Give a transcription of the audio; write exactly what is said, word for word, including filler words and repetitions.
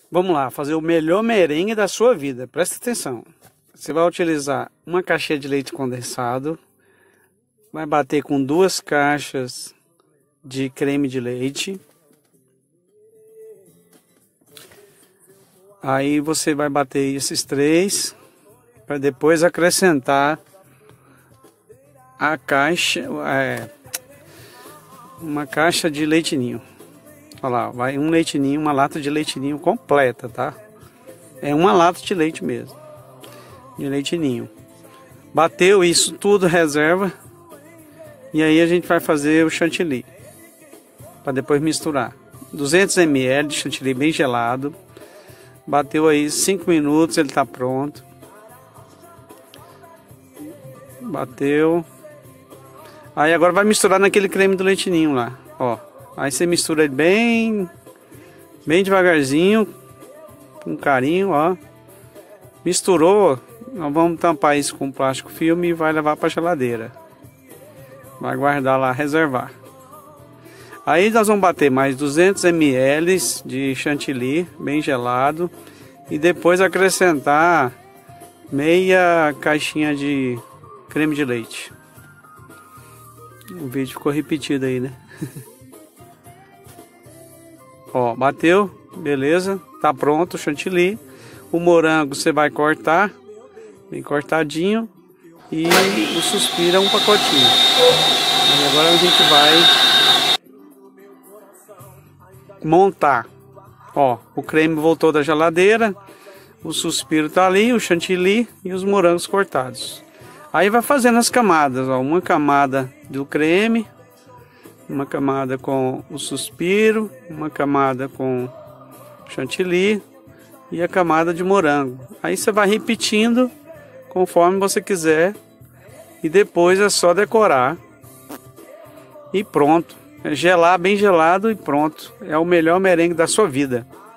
Vamos lá, fazer o melhor merengue da sua vida. Presta atenção. Você vai utilizar uma caixinha de leite condensado. Vai bater com duas caixas de creme de leite. Aí você vai bater esses três para depois acrescentar a caixa, é, uma caixa de leite ninho. Olha lá, vai um leite ninho, uma lata de leite ninho completa, tá? É uma lata de leite mesmo, de leite ninho. Bateu isso tudo, reserva. E aí a gente vai fazer o chantilly, para depois misturar. duzentos mililitros de chantilly bem gelado. Bateu aí cinco minutos, ele tá pronto. Bateu. Aí agora vai misturar naquele creme do leite ninho lá, ó. Aí você mistura ele bem, bem devagarzinho, com carinho, ó. Misturou, nós vamos tampar isso com plástico filme e vai levar para geladeira. Vai guardar lá, reservar. Aí nós vamos bater mais duzentos mililitros de chantilly, bem gelado. E depois acrescentar meia caixinha de creme de leite. O vídeo ficou repetido aí, né? Ó, bateu, beleza, tá pronto o chantilly. O morango você vai cortar, bem cortadinho. E o suspiro é um pacotinho. E agora a gente vai montar. Ó, o creme voltou da geladeira, o suspiro tá ali, o chantilly e os morangos cortados. Aí vai fazendo as camadas, ó, uma camada do creme, uma camada com o suspiro, uma camada com chantilly e a camada de morango. Aí você vai repetindo conforme você quiser e depois é só decorar e pronto. É gelar bem gelado e pronto. É o melhor merengue da sua vida.